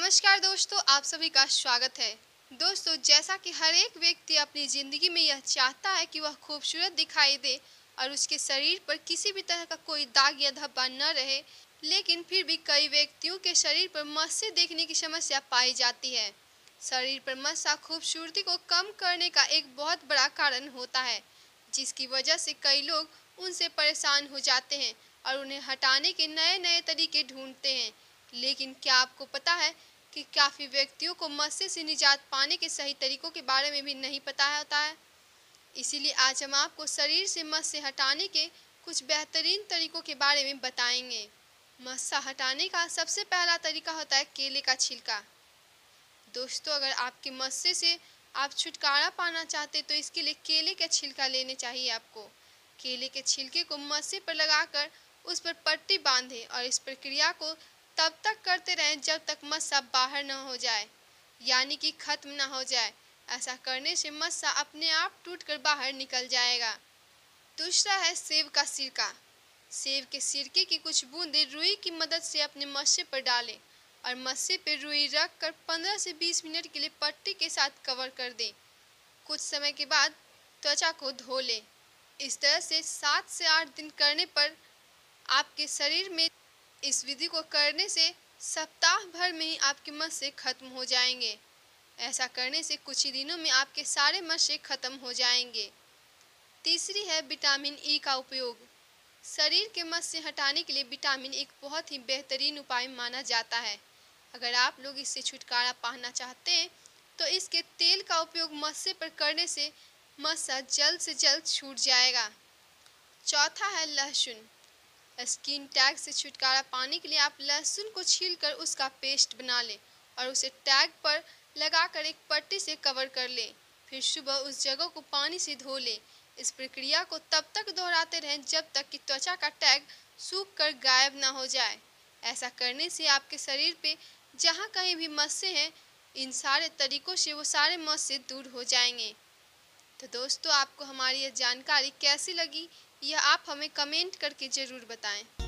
नमस्कार दोस्तों, आप सभी का स्वागत है। दोस्तों, जैसा कि हर एक व्यक्ति अपनी ज़िंदगी में यह चाहता है कि वह खूबसूरत दिखाई दे और उसके शरीर पर किसी भी तरह का कोई दाग या धब्बा न रहे, लेकिन फिर भी कई व्यक्तियों के शरीर पर मस्से देखने की समस्या पाई जाती है। शरीर पर मस्सा खूबसूरती को कम करने का एक बहुत बड़ा कारण होता है, जिसकी वजह से कई लोग उनसे परेशान हो जाते हैं और उन्हें हटाने के नए नए तरीके ढूंढते हैं। लेकिन क्या आपको पता है कि काफ़ी व्यक्तियों को मस्से से निजात पाने के सही तरीकों के बारे में भी नहीं पता होता है। इसीलिए आज हम आपको शरीर से मस्से हटाने के कुछ बेहतरीन तरीकों के बारे में बताएंगे। मस्सा हटाने का सबसे पहला तरीका होता है केले का छिलका। दोस्तों, अगर आपके मस्से से आप छुटकारा पाना चाहते तो इसके लिए केले का छिलका लेने चाहिए आपको। केले के छिलके को मस्से पर लगाकर उस पर पट्टी बांधें और इस प्रक्रिया को तब तक करते रहें जब तक मस्सा बाहर न हो जाए, यानी कि खत्म न हो जाए। ऐसा करने से मस्सा अपने आप टूटकर बाहर निकल जाएगा। दूसरा है सेब का सिरका। सेब के सिरके की कुछ बूंदें रुई की मदद से अपने मस्से पर डालें और मस्से पर रुई रख कर 15 से 20 मिनट के लिए पट्टी के साथ कवर कर दें। कुछ समय के बाद त्वचा को धो लें। इस तरह से 7 से 8 दिन करने पर आपके शरीर में इस विधि को करने से सप्ताह भर में ही आपके मस्से खत्म हो जाएंगे। ऐसा करने से कुछ ही दिनों में आपके सारे मस्से खत्म हो जाएंगे। तीसरी है विटामिन ई का उपयोग। शरीर के मस्से हटाने के लिए विटामिन एक बहुत ही बेहतरीन उपाय माना जाता है। अगर आप लोग इससे छुटकारा पाना चाहते हैं तो इसके तेल का उपयोग मस्से पर करने से मस्सा जल्द से जल्द छूट जाएगा। चौथा है लहसुन। स्किन टैग से छुटकारा पाने के लिए आप लहसुन को छीलकर उसका पेस्ट बना लें और उसे टैग पर लगाकर एक पट्टी से कवर कर लें। फिर सुबह उस जगह को पानी से धो लें। इस प्रक्रिया को तब तक दोहराते रहें जब तक कि त्वचा का टैग सूख कर गायब ना हो जाए। ऐसा करने से आपके शरीर पे जहाँ कहीं भी मस्से हैं, इन सारे तरीकों से वो सारे मस्से दूर हो जाएंगे। तो दोस्तों, आपको हमारी यह जानकारी कैसी लगी, यह आप हमें कमेंट करके ज़रूर बताएं।